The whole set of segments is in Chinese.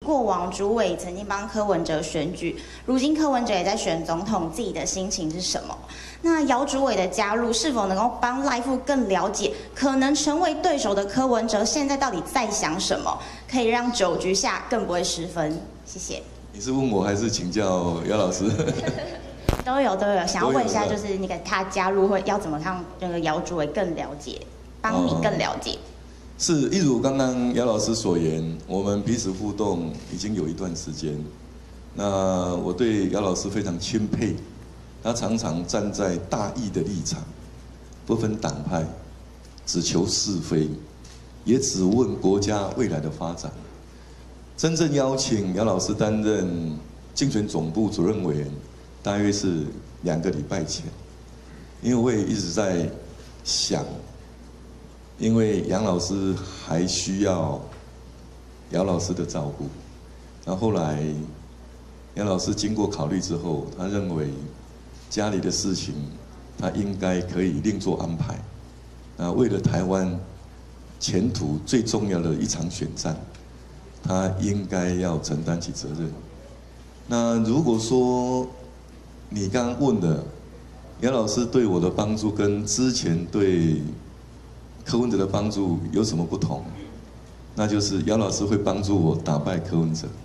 过往主委曾经帮柯文哲选举，如今柯文哲也在选总统，自己的心情是什么？那姚主委的加入是否能够帮赖副更了解可能成为对手的柯文哲现在到底在想什么，可以让9局下更不会失分？谢谢。 你是问我还是请教姚老师？ 都有，想要问一下，就是那个他加入会要怎么让那个姚主委更了解，帮你更了解。 是，一如刚刚姚老师所言，我们彼此互动已经有一段时间。那我对姚老师非常钦佩，他常常站在大义的立场，不分党派，只求是非，也只问国家未来的发展。真正邀请姚老师担任竞选总部主任委员，大约是2个礼拜前，因为我也一直在想。因为杨老师还需要姚老师的照顾，然后后来杨老师经过考虑之后，他认为家里的事情他应该可以另做安排。那为了台湾前途最重要的一场选战，他应该要承担起责任。那如果说你刚刚问的杨老师对我的帮助跟之前对柯文哲的帮助有什么不同？那就是姚老师会帮助我打败柯文哲。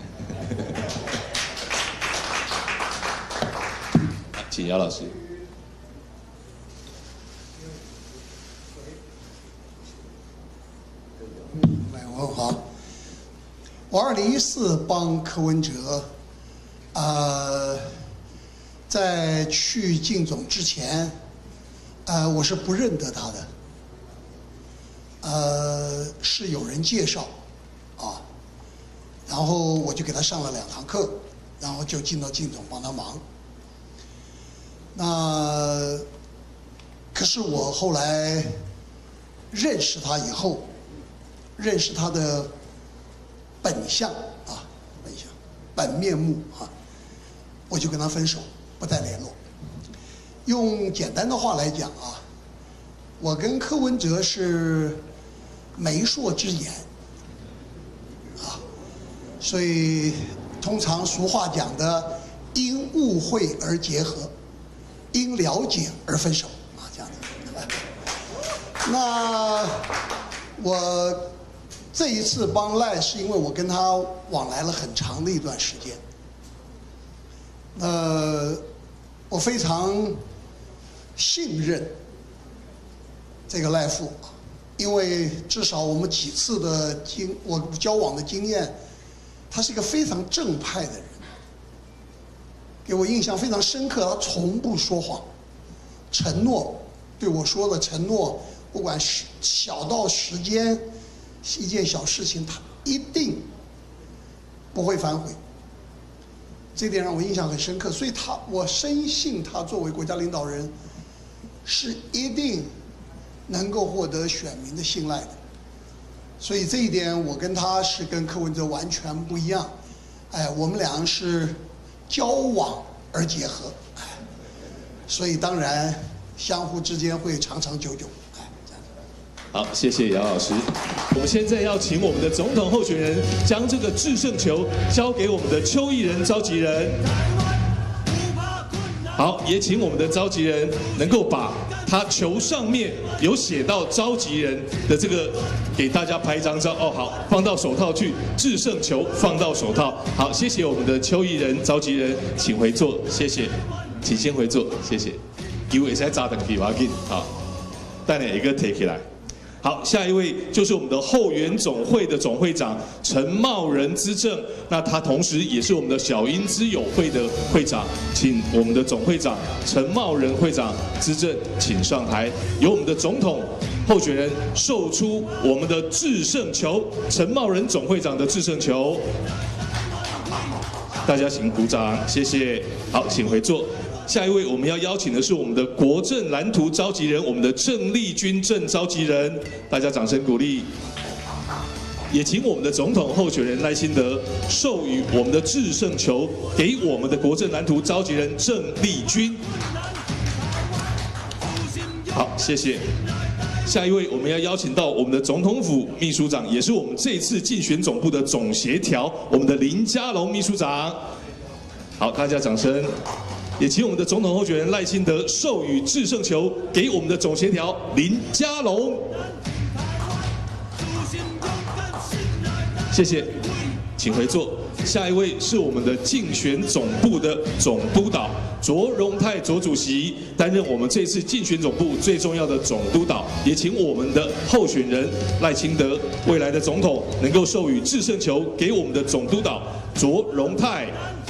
请姚老师。 我好，我2014帮柯文哲，在去竞总之前，我是不认得他的。是有人介绍，然后我就给他上了2堂课，然后就进到竞总帮他忙。那可是我后来认识他以后，认识他的本相本面目我就跟他分手，不再联络。用简单的话来讲我跟柯文哲是媒妁之言所以通常俗话讲的因误会而结合，因了解而分手这样的。那我这一次帮赖是因为我跟他往来了很长的一段时间，我非常信任这个赖副，因为至少我们几次的我交往的经验，他是一个非常正派的人，给我印象非常深刻。他从不说谎，承诺对我说的承诺，不管是小到时间，一件小事情，他一定不会反悔。这点让我印象很深刻，所以我深信他作为国家领导人，是一定能够获得选民的信赖的。所以这一点我跟他是跟柯文哲完全不一样，我们俩是交往而结合，所以当然相互之间会长长久久。 好，谢谢姚老师。我们现在要请我们的总统候选人将这个制胜球交给我们的邱义仁召集人。好，也请我们的召集人能够把他球上面有写到召集人的这个，给大家拍一张照。好，放到手套去，制胜球放到手套。好，谢谢我们的邱义仁召集人，请回座，谢谢，请先回座，谢谢。因为在扎等比瓦紧，好，带你一个提起来。好，下一位就是我们的后援总会的总会长陈茂仁资政，那他同时也是我们的小英之友会的会长，请我们的总会长陈茂仁会长资政请上台，由我们的总统候选人授出我们的制胜球，陈茂仁总会长的制胜球，大家请鼓掌，谢谢。好，请回座。下一位我们要邀请的是我们的国政蓝图召集人，我们的郑丽君郑召集人，大家掌声鼓励。也请我们的总统候选人赖清德授予我们的制胜球给我们的国政蓝图召集人郑丽君。好，谢谢。 下一位我们要邀请到我们的总统府秘书长，也是我们这次竞选总部的总协调，我们的林佳龙秘书长。好，大家掌声。也请我们的总统候选人赖清德授予制胜球给我们的总协调林佳龙。谢谢，请回座。下一位是我们的竞选总部的总督导卓荣泰卓主席，担任我们这次竞选总部最重要的总督导。也请我们的候选人赖清德未来的总统能够授予制胜球给我们的总督导卓荣泰。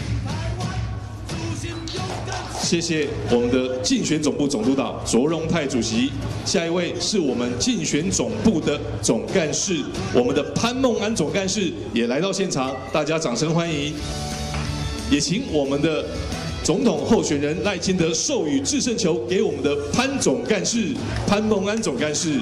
谢谢我们的竞选总部总督导卓荣泰主席。下一位是我们竞选总部的总干事，我们的潘孟安总干事也来到现场，大家掌声欢迎。也请我们的总统候选人赖清德授予制胜球给我们的潘总干事、潘孟安总干事。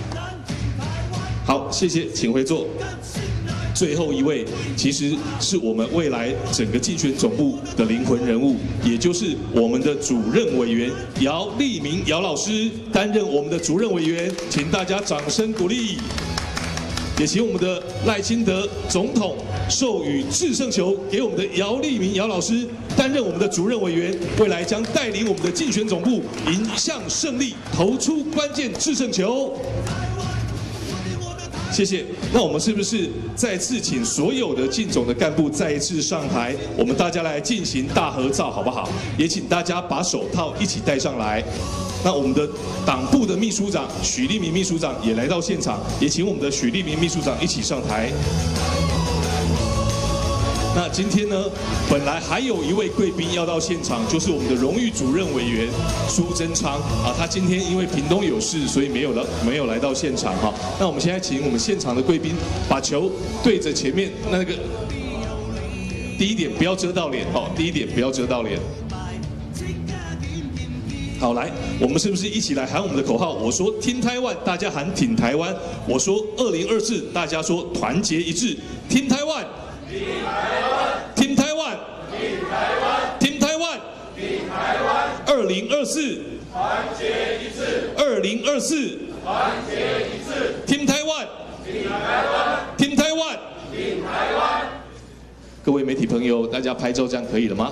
好，谢谢，请回座。最后一位其实是我们未来整个竞选总部的灵魂人物，也就是我们的主任委员姚立明姚老师担任我们的主任委员，请大家掌声鼓励。也请我们的赖清德总统授予制胜球给我们的姚立明姚老师担任我们的主任委员，未来将带领我们的竞选总部迎向胜利，投出关键制胜球。谢谢。那我们是不是再次请所有的竞总的干部再一次上台，我们大家来进行大合照，好不好？也请大家把手套一起戴上来。那我们的党部的秘书长许立明秘书长也来到现场，也请我们的许立明秘书长一起上台。那今天呢，本来还有一位贵宾要到现场，就是我们的荣誉主任委员苏贞昌啊，他今天因为屏东有事，所以没有来到现场哈。那我们现在请我们现场的贵宾把球对着前面那个，第一点不要遮到脸哦，第一点不要遮到脸。好，来，我们是不是一起来喊我们的口号？我说听台湾，大家喊挺台湾；我说2024，大家说团结一致，听台湾。听台湾，听台湾，听台湾，听台湾，2024团结一致，2024团结一致，听台湾，听台湾，听台湾，听台湾。各位媒体朋友，大家拍照这样可以了吗？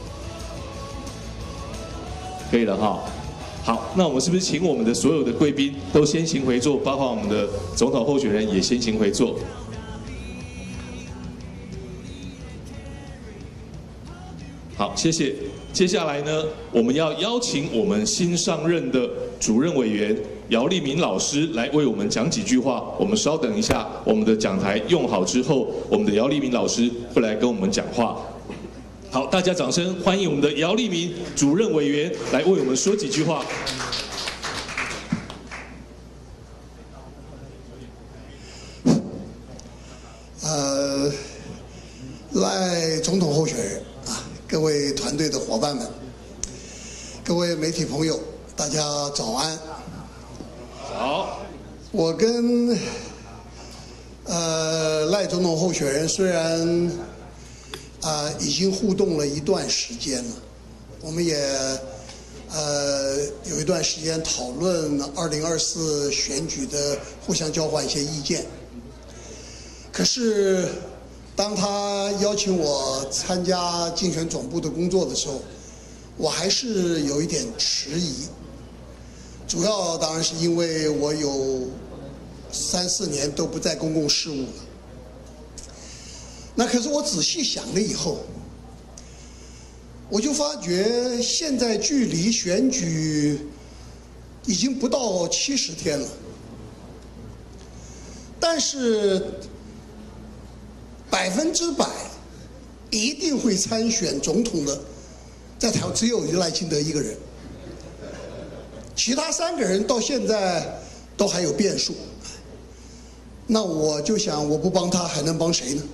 可以了哈。好，那我们是不是请我们的所有的贵宾都先行回座，包括我们的总统候选人也先行回座？好，谢谢。接下来呢，我们要邀请我们新上任的主任委员姚立明老师来为我们讲几句话。我们稍等一下，我们的讲台用好之后，我们的姚立明老师会来跟我们讲话。好，大家掌声欢迎我们的姚立明主任委员来为我们说几句话。 赖总统候选人啊，各位团队的伙伴们，各位媒体朋友，大家早安。 好， 我跟赖总统候选人虽然已经互动了一段时间了，我们也有一段时间讨论2024选举的，互相交换一些意见。可是当他邀请我参加竞选总部的工作的时候，我还是有一点迟疑。主要当然是因为我有3、4年都不在公共事务了。那可是我仔细想了以后，我就发觉现在距离选举已经不到70天了，但是100%一定会参选总统的，在台湾只有赖清德一个人，其他3个人到现在都还有变数。那我就想，我不帮他还能帮谁呢？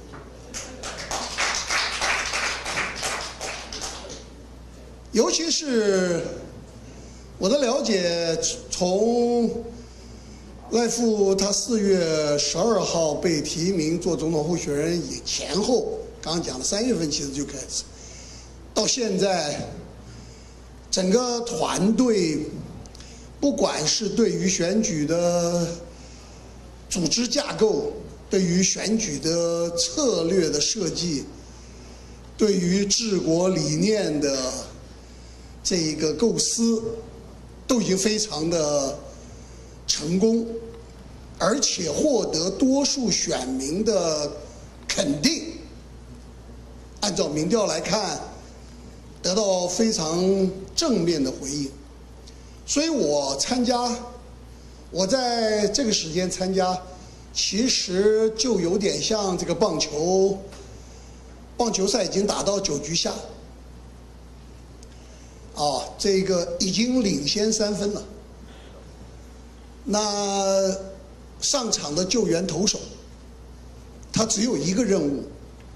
尤其是我的了解，从赖副他4月12号被提名做总统候选人以前后，刚刚讲的3月份其实就开始，到现在整个团队，不不管是对于选举的组织架构，对于选举的策略的设计，对于治国理念的这个构思，都已经非常的成功，而且获得多数选民的肯定。按照民调来看，得到非常正面的回应。所以我在这个时间参加，其实就有点像这个棒球赛已经打到9局下，这个已经领先3分了。那上场的救援投手，他只有一个任务，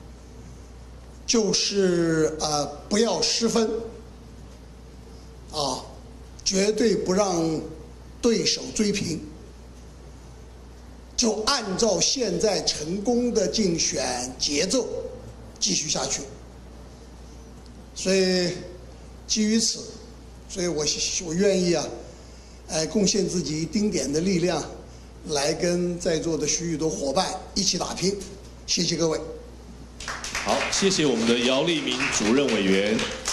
就是不要失分，绝对不让对手追平，就按照现在成功的竞选节奏继续下去。所以基于此，所以我愿意贡献自己一丁点的力量，来跟在座的许多伙伴一起打拼。谢谢各位。 好，谢谢我们的姚立明主任委员。